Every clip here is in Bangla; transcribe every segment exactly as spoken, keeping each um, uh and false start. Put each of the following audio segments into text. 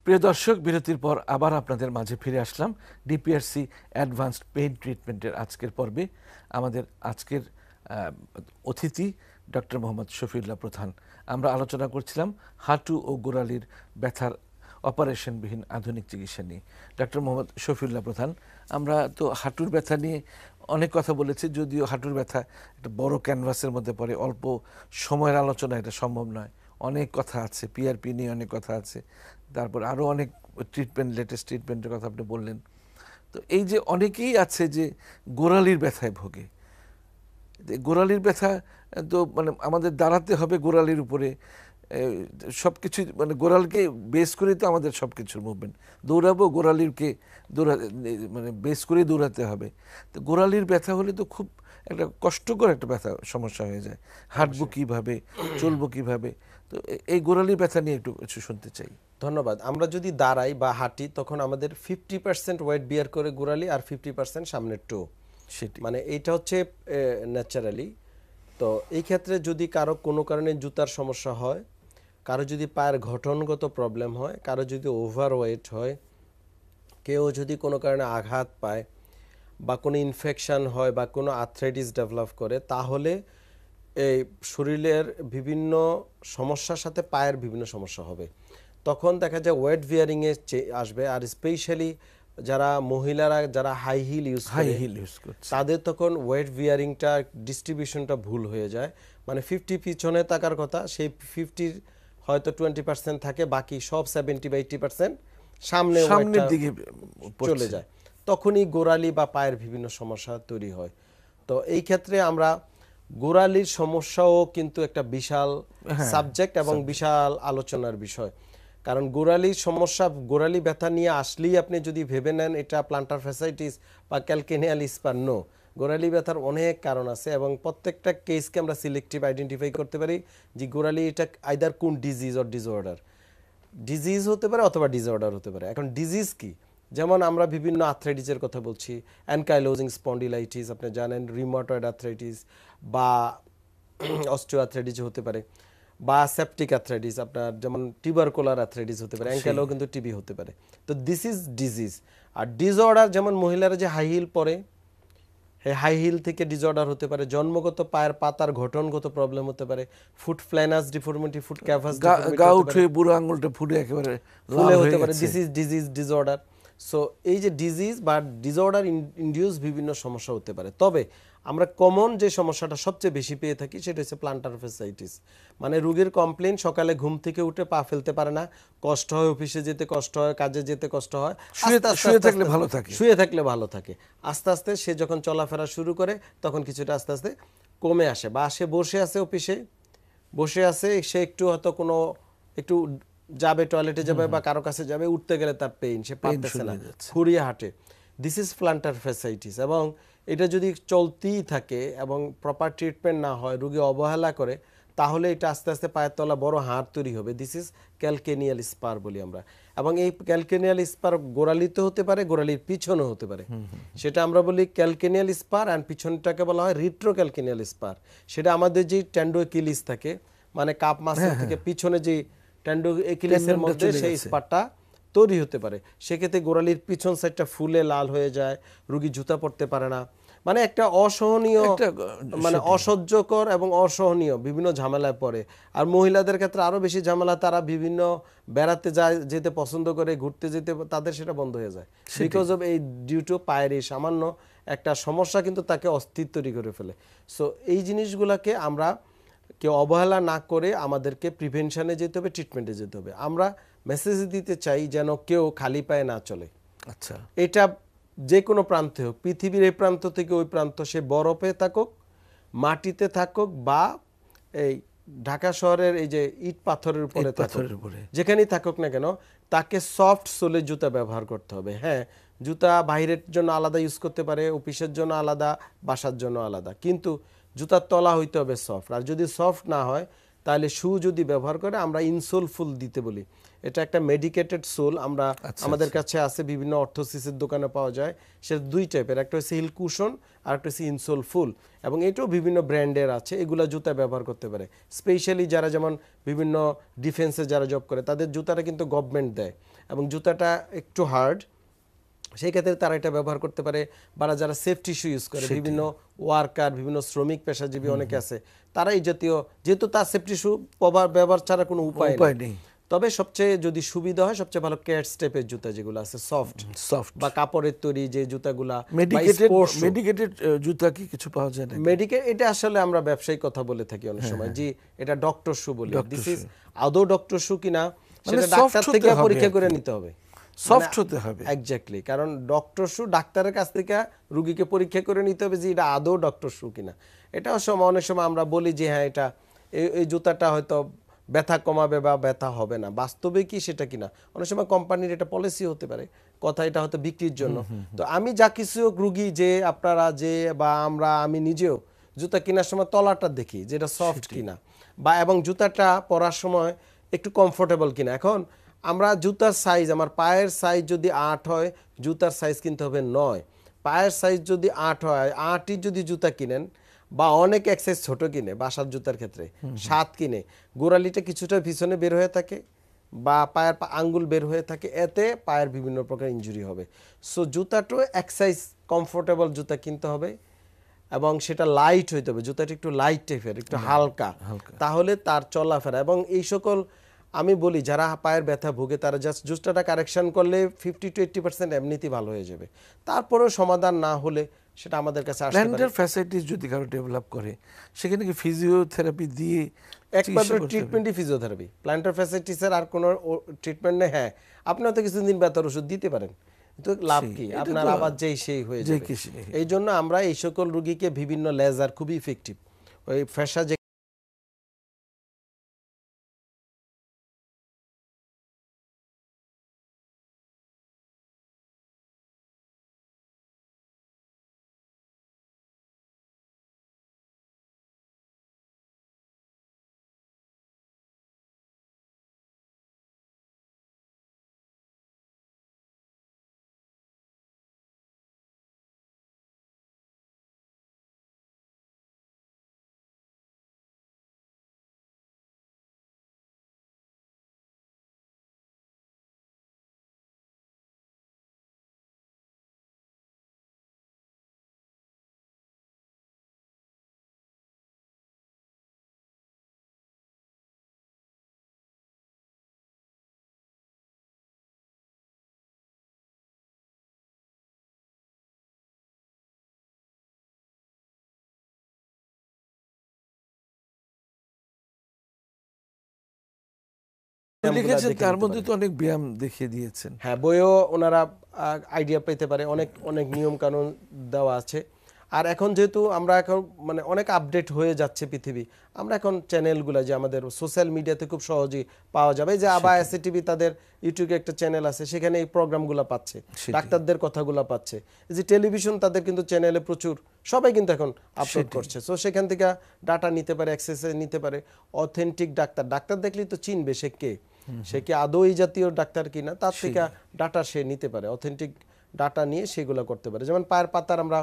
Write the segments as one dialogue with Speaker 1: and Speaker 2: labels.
Speaker 1: প্রিয় দর্শক, বিরতির পর আবার আপনাদের মাঝে ফিরে আসলাম ডিপিআরসি অ্যাডভান্সড পেইন ট্রিটমেন্টের আজকের পর্বে। আমাদের আজকের অতিথি ডক্টর মোহাম্মদ শফিউল্লাহ প্রধান। আমরা আলোচনা করছিলাম হাঁটু ও গোড়ালির ব্যথার অপারেশনবিহীন আধুনিক চিকিৎসা নিয়ে। ডক্টর মোহাম্মদ শফিউল্লাহ প্রধান, আমরা তো হাঁটুর ব্যথা নিয়ে অনেক কথা বলেছি, যদিও হাঁটুর ব্যথা একটা বড় ক্যানভাসের মধ্যে পড়ে, অল্প সময়ের আলোচনা এটা সম্ভব নয়। অনেক কথা আছে, পিআরপি নিয়ে অনেক কথা আছে, তারপর আরও অনেক ট্রিটমেন্ট, লেটেস্ট ট্রিটমেন্টের কথা আপনি বললেন। তো এই যে অনেকেই আছে যে গোড়ালির ব্যথায় ভোগে, গোড়ালির ব্যথা তো মানে আমাদের দাঁড়াতে হবে গোড়ালির উপরে, সব কিছু মানে গোড়ালকে বেস করেই তো আমাদের সব কিছুর মুভমেন্ট। দৌড়াবো গোড়ালিরকে দৌড়া মানে বেস করে দৌড়াতে হবে। তো গোড়ালির ব্যথা হলে তো খুব একটা কষ্টকর একটা ব্যথা সমস্যা হয়ে যায়। হাঁটবো কীভাবে, চলবো কীভাবে? তো এই গোড়ালির ব্যথা নিয়ে একটু কিছু শুনতে চাই।
Speaker 2: ধন্যবাদ। আমরা যদি দাঁড়াই বা হাঁটি তখন আমাদের ফিফটি পার্সেন্ট ওয়েট বিয়ার করে গোড়ালি আর ফিফটি পার্সেন্ট সামনের টো,
Speaker 1: সেটি
Speaker 2: মানে এইটা হচ্ছে ন্যাচারালি। তো এই ক্ষেত্রে যদি কারো কোনো কারণে জুতার সমস্যা হয়, কারো যদি পায়ের গঠনগত প্রবলেম হয়, কারো যদি ওভারওয়েট হয়, কেউ যদি কোনো কারণে আঘাত পায় বা কোনো ইনফেকশন হয় বা কোনো আর্থ্রাইটিস ডেভেলপ করে, তাহলে এই শরীরের বিভিন্ন সমস্যার সাথে পায়ের বিভিন্ন সমস্যা হবে। তখন দেখা যায় ওয়েট বিয়ারিংয়ে আসবে। আর স্পেশালি যারা মহিলারা যারা high heel use
Speaker 1: high heel use করছে,
Speaker 2: তাদের তখন ওয়েট বিয়ারিংটা ডিস্ট্রিবিউশনটা ভুল হয়ে যায়। মানে ফিফটি পিছনে থাকার কথা, সেই ফিফটির হয়তো টোয়েন্টি পার্সেন্ট থাকে, বাকি সব সেভেন্টি বা এইটি পার্সেন্ট সামনে
Speaker 1: সামনের দিকে
Speaker 2: চলে যায়। তখনই গোড়ালি বা পায়ের বিভিন্ন সমস্যা তৈরি হয়। তো এই ক্ষেত্রে আমরা গোড়ালির সমস্যাও কিন্তু একটা বিশাল সাবজেক্ট এবং বিশাল আলোচনার বিষয়। কারণ গোড়ালির সমস্যা, গোড়ালি ব্যথা নিয়ে আসলেই আপনি যদি ভেবে নেন এটা প্লান্টার ফ্যাসাইটিস বা ক্যালকেনিয়াল স্পার, নো, গোড়ালি ব্যথার অনেক কারণ আছে এবং প্রত্যেকটা কেসকে আমরা সিলেক্টিভ আইডেন্টিফাই করতে পারি যে গোড়ালি এটা আইদার কোন ডিজিজ অর ডিসঅর্ডার। ডিজিজ হতে পারে অথবা ডিসঅর্ডার হতে পারে। এখন ডিজিজ কি? যেমন আমরা বিভিন্ন আর্থ্রাইটিসের কথা বলছি, অ্যানকাইলোজিং স্পন্ডিলাইটিস আপনি জানেন, রিউমাটয়েড আর্থ্রাইটিস বা অস্টিও আর্থ্রাইটিস হতে পারে, বা সেপটিক আর্থ্রাইটিস আপনার যেমন টিউবারকুলার আর্থ্রাইটিস হতে পারে, অ্যানকাইলো কিন্তু টিবি হতে পারে। তো দিস ইজ ডিজিজ। আর ডিসঅর্ডার যেমন মহিলারা যে হাই হিল পরে, হাই হিল থেকে ডিসঅর্ডার হতে পারে, জন্মগত পায়ের পাতার গঠনগত প্রবলেম হতে পারে, foot planus deformity, foot cavus
Speaker 1: গা উঠে বুড়ো আঙুলটা ফুলে একেবারে
Speaker 2: ফুলে হতে পারে। This is disease disorder. So এই যে ডিজিজ বা ডিসঅর্ডার ইনডিউস বিভিন্ন সমস্যা হতে পারে। তবে আমরা কমন যে সমস্যাটা সবচেয়ে বেশি পেয়ে থাকি সেটা হচ্ছে প্লান্টার ফ্যাসাইটিস। মানে রোগীর কমপ্লেন, সকালে ঘুম থেকে উঠে পা ফেলতে পারে না, কষ্ট হয়, অফিসে যেতে কষ্ট হয়, কাজে যেতে কষ্ট হয়,
Speaker 1: শুয়ে থাকলে ভালো থাকে
Speaker 2: শুয়ে থাকলে ভালো থাকে আস্তে আস্তে সে যখন চলাফেরা শুরু করে তখন কিছুটা আস্তে আস্তে কমে আসে। বা সে বসে আছে, অফিসে বসে আছে, সে একটু হয়তো কোনো একটু যাবে, টয়লেটে যাবে বা কারো কাছে যাবে, উঠতে গেলে তার পেইন, সে পারতেছে না, খুঁড়িয়ে হাঁটে। This is plantar fasciitis. এবং এটা যদি চলতেই থাকে এবং প্রপার ট্রিটমেন্ট না হয়, রোগী অবহেলা করে, তাহলে এটা আস্তে আস্তে পায়ের তলা বড় হাড় তৈরি হবে। দিস ইজ ক্যালকেনিয়াল স্পার বলি আমরা। এবং এই ক্যালকেনিয়াল স্পার গোড়ালিতে হতে পারে, গোড়ালির পিছনে হতে পারে। সেটা আমরা বলি ক্যালকেনিয়াল স্পার, অ্যান্ড পিছনটাকে বলা হয় রিট্রো ক্যালকেনিয়াল স্পার। সেটা আমাদের যে ট্যান্ডো একিলিস থাকে, মানে কাপ মাসেল থেকে পিছনে যে ট্যান্ডো একিলিসের মধ্যে সেই স্পারটা তৈরি হতে পারে। সেক্ষেত্রে গোড়ালির পিছন সাইডটা ফুলে লাল হয়ে যায়, রোগী জুতা পরতে পারে না, মানে একটা অসহনীয়, মানে অসহ্যকর এবং অসহনীয় বিভিন্ন ঝামেলায় পড়ে। আর মহিলাদের ক্ষেত্রে আরো বেশি ঝামেলা, তারা বিভিন্ন বেড়াতে যায়, যেতে পছন্দ করে, ঘুরতে যেতে, তাদের সেটা বন্ধ হয়ে যায় বিকজ অফ এই ডিউ টু পায়ের এই সামান্য একটা সমস্যা কিন্তু তাকে অস্থির তৈরি করে ফেলে। সো এই জিনিসগুলোকে আমরা কেউ অবহেলা না করে আমাদেরকে প্রিভেনশনে যেতে হবে, ট্রিটমেন্টে যেতে হবে। আমরা মেসেজ দিতে চাই যেন কেউ খালি পায়ে না চলে।
Speaker 1: আচ্ছা,
Speaker 2: এটা যে কোনো প্রান্তে হোক, পৃথিবীর এই প্রান্ত থেকে ওই প্রান্ত, সে বরফে থাকুক, মাটিতে থাকুক, বা এই ঢাকা শহরের এই যে ইট পাথরের উপরে থাকুক, যেখানেই থাকুক না কেন, তাকে সফট সোলের জুতা ব্যবহার করতে হবে। হ্যাঁ, জুতা বাইরের জন্য আলাদা ইউজ করতে পারে, অফিসের জন্য আলাদা, বাসার জন্য আলাদা, কিন্তু জুতার তলা হইতে হবে সফট। আর যদি সফট না হয় তাহলে শু যদি ব্যবহার করে, আমরা ইনসোল ফুল দিতে বলি। এটা একটা মেডিকেটেড সোল আমরা আমাদের কাছে আছে, বিভিন্ন অর্থোসিসের দোকানে পাওয়া যায়। সেটা দুই টাইপের, একটা হচ্ছে হিল কুশন আর একটা হচ্ছে ইনসোল ফুল, এবং এটাও বিভিন্ন ব্র্যান্ডের আছে। এগুলা জুতা ব্যবহার করতে পারে। স্পেশালি যারা যেমন বিভিন্ন ডিফেন্সে যারা জব করে, তাদের জুতাটা কিন্তু গভর্নমেন্ট দেয়, এবং জুতাটা একটু হার্ড, সেই ক্ষেত্রে তারা এটা ব্যবহার করতে পারে। বা যারা সেফটি শু ইউজ করে, বিভিন্ন ওয়ার্কার, বিভিন্ন শ্রমিক পেশাজীবী অনেকে আছে, তারা এই জাতীয়, যেহেতু তার সেফটি শু ব্যবহার ছাড়া কোনো উপায় নেই, তবে সবচেয়ে যদি সুবিধা হয় সবচেয়ে ভালো ক্যাট স্টেপের জুতা যেগুলো আছে সফট
Speaker 1: সফট
Speaker 2: বা কাপড়ের তৈরি যে জুতাগুলা।
Speaker 1: মেডিকেটেড মেডিকেটেড জুতা কি কিছু পাওয়া যায় না?
Speaker 2: মেডিকেট এটা আসলে আমরা ব্যবসায়িক কথা বলে থাকি অনেক সময়, জি এটা ডক্টর শু বলি। দিস ইজ আদৌ ডক্টর শু কিনা সেটা ডাক্তার থেকে পরীক্ষা করে নিতে হবে,
Speaker 1: সফট হতে হবে।
Speaker 2: এক্স্যাক্টলি, কারণ ডক্টর শু ডাক্তারের কাছ থেকে রোগীকে পরীক্ষা করে নিতে হবে যে এটা আদৌ ডক্টর শু কিনা। এটাও সময় অনেক সময় আমরা বলি যে হ্যাঁ এটা এই জুতাটা হয়তো ব্যথা কমাবে বা ব্যথা হবে না, বাস্তবে কি সেটা কিনা। অনেক সময় কোম্পানির এটা পলিসি হতে পারে, কথা এটা হয়তো বিক্রির জন্য। তো আমি যা কিছু রুগী যে আপনারা যে বা আমরা আমি নিজেও জুতা কেনার সময় তলাটা দেখি যেটা সফট কিনা, বা এবং জুতাটা পরার সময় একটু কমফোর্টেবল কিনা। এখন আমরা জুতার সাইজ, আমার পায়ের সাইজ যদি আট হয়, জুতার সাইজ কিনতে হবে নয়। পায়ের সাইজ যদি আট হয়, আটই যদি জুতা কিনেন, বা অনেক এক সাইজ ছোট কিনে বাসার জুতার ক্ষেত্রে সাত কিনে, গোড়ালিটা কিছুটা পিছনে বের হয়ে থাকে বা পায়ের আঙ্গুল বের হয়ে থাকে, এতে পায়ের বিভিন্ন প্রকার ইনজুরি হবে। সো জুতাটাও এক সাইজ কমফোর্টেবল জুতা কিনতে হবে, এবং সেটা লাইট হইতে হবে, জুতাটা একটু লাইট টাইপের, একটু হালকা, তাহলে তার চলাফেরা। এবং এই সকল আমি বলি যারা পায়ের ব্যথা ভুগে তারা জাস্ট জুতাটা কারেকশন করলে ফিফটি টু এইট্টি পার্সেন্ট এমনিতেই ভালো হয়ে যাবে। তারপরেও সমাধান না হলে সেটা আমাদের কাছে আসতে পারে।
Speaker 1: প্ল্যান্টার ফ্যাসিলিটিস যদি কারো ডেভেলপ করে, সেখানে কি ফিজিওথেরাপি দিয়ে
Speaker 2: একমাত্র ট্রিটমেন্টই ফিজিওথেরাপি, প্ল্যান্টার ফ্যাসিলিটিসের আর কোনো ট্রিটমেন্ট নেই। হ্যাঁ, আপনি হয়তো কিছুদিন ব্যথার ওষুধ দিতে পারেন, কিন্তু লাভ কি, আপনার আবার যেই সেই হয়ে যাবে। এই জন্য আমরা এই সকল রোগীকে বিভিন্ন লেজার খুবই ইফেক্টিভ, ওই ফ্যাসা যে
Speaker 1: লিখেছেন তার মধ্যে তো অনেক ব্যায়াম দেখিয়ে দিয়েছেন।
Speaker 2: হ্যাঁ, বইও ওনারা আইডিয়া পেতে পারে, অনেক অনেক নিয়ম কানুন দেওয়া আছে। আর এখন যেহেতু আমরা এখন মানে অনেক আপডেট হয়ে যাচ্ছে পৃথিবী, আমরা এখন চ্যানেলগুলো যে আমাদের সোশ্যাল মিডিয়াতে খুব সহজেই পাওয়া যাবে, যে আবার এসএ টিভি তাদের ইউটিউবে একটা চ্যানেল আছে, সেখানে এই প্রোগ্রামগুলো পাচ্ছে, ডাক্তারদের কথাগুলো পাচ্ছে। যে টেলিভিশন তাদের কিন্তু চ্যানেলে প্রচুর, সবাই কিন্তু এখন আপলোড করছে। সো সেখান থেকে ডাটা নিতে পারে, অ্যাক্সেস নিতে পারে। অথেন্টিক ডাক্তার, ডাক্তার দেখলেই তো চিনবে সে কে, সে কি আদৌ এই জাতীয় ডাক্তার কিনা, তার থেকে ডাটা সে নিতে পারে, অথেন্টিক ডাটা নিয়ে সেগুলো করতে পারে। যেমন পায়ের পাতার আমরা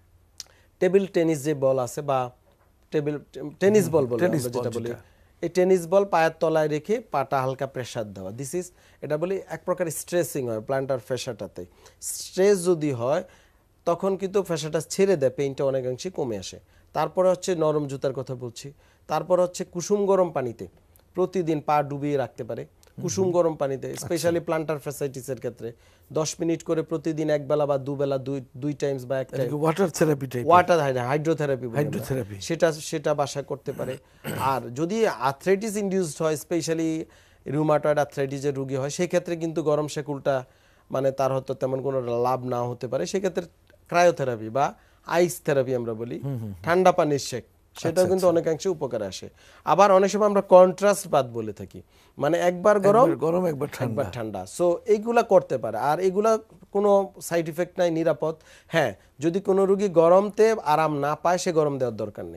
Speaker 2: টেবিল টেনিস যে বল আছে, বা টেবিল টেনিস বল বলে আমরা যেটা বলি, এই টেনিস বল পায়ের তলায় রেখে পাটা হালকা প্রেসার দেওয়া, দিস ইজ এটা বলি এক প্রকার স্ট্রেসিং হয় প্ল্যান্টার ফ্যাসাটাতে। স্ট্রেস যদি হয় তখন কিন্তু ফ্যাসাটা ছেড়ে দেয়, পেইনটা অনেকাংশে কমে আসে। তারপরে হচ্ছে নরম জুতার কথা বলছি, তারপর হচ্ছে কুসুম গরম পানিতে প্রতিদিন পা ডুবিয়ে রাখতে পারে, কুসুম গরম পানিতে, স্পেশালি প্লান্টার ফ্যাসাইটিসের ক্ষেত্রে দশ মিনিট করে প্রতিদিন একবেলা বা দুবেলা দুই দুই টাইমস বা এক time
Speaker 1: water therapy type,
Speaker 2: water hydrotherapy
Speaker 1: hydrotherapy
Speaker 2: সেটা সেটা বাসা করতে পারে। আর যদি আর্থ্রাইটিস ইনডিউসড হয়, স্পেশালি রুমাটয়েড আর্থ্রাইটিসের রোগী হয়, সেই ক্ষেত্রে কিন্তু গরম শেকুলটা মানে তার হয়তো তেমন কোনো লাভ না হতে পারে। সেক্ষেত্রে ক্রায়োথেরাপি বা আইস থেরাপি আমরা বলি, ঠান্ডা পানির শেক, সেটাও কিন্তু অনেকাংশে উপকারে আসে। আবার অনেক সময় আমরা কন্ট্রাস্ট বাত বলে থাকি, মানে একবার গরম
Speaker 1: গরম একবার
Speaker 2: একবার ঠান্ডা। সো এইগুলা করতে পারে, আর এগুলা কোনো সাইড ইফেক্ট নাই, নিরাপদ। হ্যাঁ, যদি কোনো রোগী গরমতে আরাম না পায়, সে গরম দেওয়ার দরকার নেই।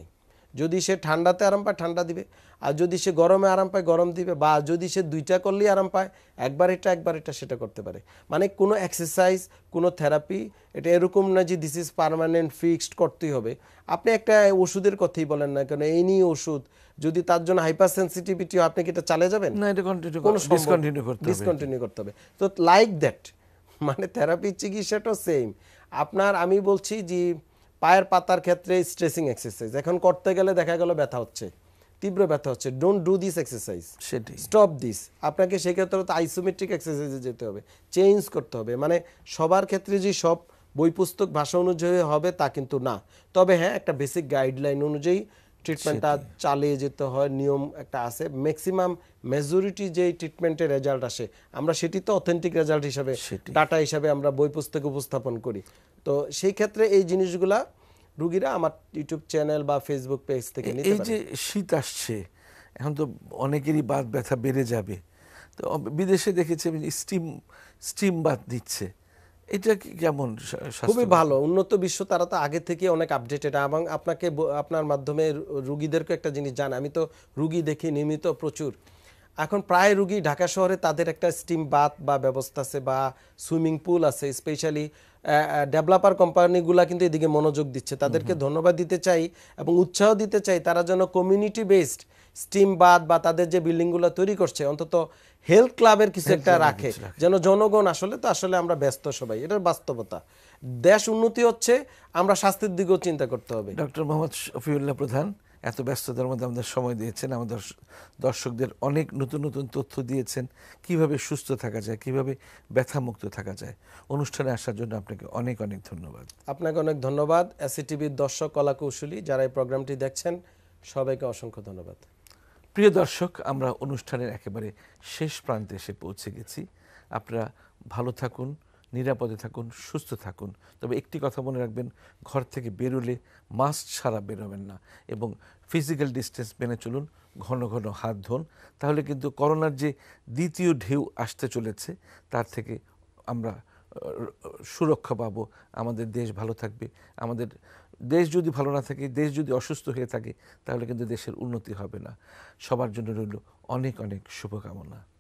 Speaker 2: যদি সে ঠান্ডাতে আরাম পায় ঠান্ডা দিবে, আর যদি সে গরমে আরাম পায় গরম দিবে, বা যদি সে দুইটা করলেই আরাম পায় একবার এটা একবার এটা সেটা করতে পারে। মানে কোনো এক্সারসাইজ, কোনো থেরাপি এটা এরকম না যে দিস ইজ পার্মানেন্ট ফিক্সড করতেই হবে। আপনি একটা ওষুধের কথাই বলেন না কেন, এই নিয়ে ওষুধ যদি তার জন্য হাইপার সেন্সিটিভিটি, আপনি কি এটা চালিয়ে যাবেন?
Speaker 1: না, এটা কন্টিনিউ
Speaker 2: কোনো
Speaker 1: ডিসকন্টিনিউ করতে হবে,
Speaker 2: ডিসকন্টিনিউ করতে হবে। তো লাইক দ্যাট, মানে থেরাপি চিকিৎসাটাও সেম। আপনার আমি বলছি যে পায়ের পাতার ক্ষেত্রে স্ট্রেসিং এক্সারসাইজ এখন করতে গেলে দেখা গেল ব্যথা হচ্ছে, তীব্র ব্যথা হচ্ছে, ডোন্ট ডু দিস এক্সারসাইজ,
Speaker 1: সেটাই
Speaker 2: স্টপ দিস। আপনাকে সেক্ষেত্রে তো আইসোমেট্রিক এক্সারসাইজে যেতে হবে, চেঞ্জ করতে হবে। মানে সবার ক্ষেত্রে যে সব বই পুস্তক ভাষা অনুযায়ী হবে তা কিন্তু না। তবে হ্যাঁ, একটা বেসিক গাইডলাইন অনুযায়ী ট্রিটমেন্টটা চালিয়ে যেতে হয়, নিয়ম একটা আছে। ম্যাক্সিমাম মেজরিটি যেই ট্রিটমেন্টের রেজাল্ট আসে আমরা সেটি তো অথেন্টিক রেজাল্ট হিসাবে, ডাটা হিসাবে আমরা বই পুস্তকে উপস্থাপন করি। তো সেই ক্ষেত্রে এই জিনিসগুলা রুগীরা আমার ইউটিউব চ্যানেল বা ফেসবুক পেজ থেকে নিতে
Speaker 1: এই
Speaker 2: পারে।
Speaker 1: যে শীত আসছে, এখন তো অনেকেরই বাত ব্যথা বেড়ে যাবে, তো বিদেশে দেখেছি স্টিম স্টিম বাত দিচ্ছে, এটা কি কেমন?
Speaker 2: খুবই ভালো, উন্নত বিশ্ব, তারা তো আগে থেকে অনেক আপডেটেড। এবং আপনাকে আপনার মাধ্যমে রুগীদেরকে একটা জিনিস জানা, আমি তো রুগী দেখি নিয়মিত প্রচুর। এখন প্রায় রুগী ঢাকা শহরে তাদের একটা স্টিম বাথ বা ব্যবস্থা আছে বা সুইমিং পুল আছে। স্পেশালি ডেভেলপার কোম্পানিগুলা কিন্তু এদিকে মনোযোগ দিচ্ছে, তাদেরকে ধন্যবাদ দিতে চাই এবং উৎসাহ দিতে চাই। তারা যেন কমিউনিটি বেসড স্টিম বাথ বা তাদের যে বিল্ডিংগুলো তৈরি করছে অন্তত হেলথ ক্লাবের কিছু একটা রাখে, যেন জনগণ, আসলে তো আসলে আমরা ব্যস্ত সবাই, এটার বাস্তবতা। দেশ উন্নতি হচ্ছে, আমরা স্বাস্থ্যের দিকেও চিন্তা করতে হবে।
Speaker 1: ডক্টর মোহাম্মদ শফিউল্লাহ প্রধান এত ব্যস্ততার মধ্যে আমাদের সময় দিয়েছেন, আমাদের দর্শকদের অনেক নতুন নতুন তথ্য দিয়েছেন, কিভাবে সুস্থ থাকা যায়, কিভাবে ব্যথামুক্ত থাকা যায়। অনুষ্ঠানে আসার জন্য আপনাকে অনেক অনেক ধন্যবাদ।
Speaker 2: আপনাকে অনেক ধন্যবাদ। এসি টিভির দর্শক কলা কৌশলী যারা এই প্রোগ্রামটি দেখছেন সবাইকে অসংখ্য ধন্যবাদ।
Speaker 1: প্রিয় দর্শক, আমরা অনুষ্ঠানের একেবারে শেষ প্রান্তে এসে পৌঁছে গেছি। আপনারা ভালো থাকুন, নিরাপদে থাকুন, সুস্থ থাকুন। তবে একটি কথা মনে রাখবেন, ঘর থেকে বেরোলে মাস্ক ছাড়া বেরোবেন না এবং ফিজিক্যাল ডিস্টেন্স মেনে চলুন, ঘন ঘন হাত ধোন। তাহলে কিন্তু করোনার যে দ্বিতীয় ঢেউ আসতে চলেছে তার থেকে আমরা সুরক্ষা পাবো। আমাদের দেশ ভালো থাকবে। আমাদের দেশ যদি ভালো না থাকে, দেশ যদি অসুস্থ হয়ে থাকে, তাহলে কিন্তু দেশের উন্নতি হবে না। সবার জন্য রইল অনেক অনেক শুভকামনা।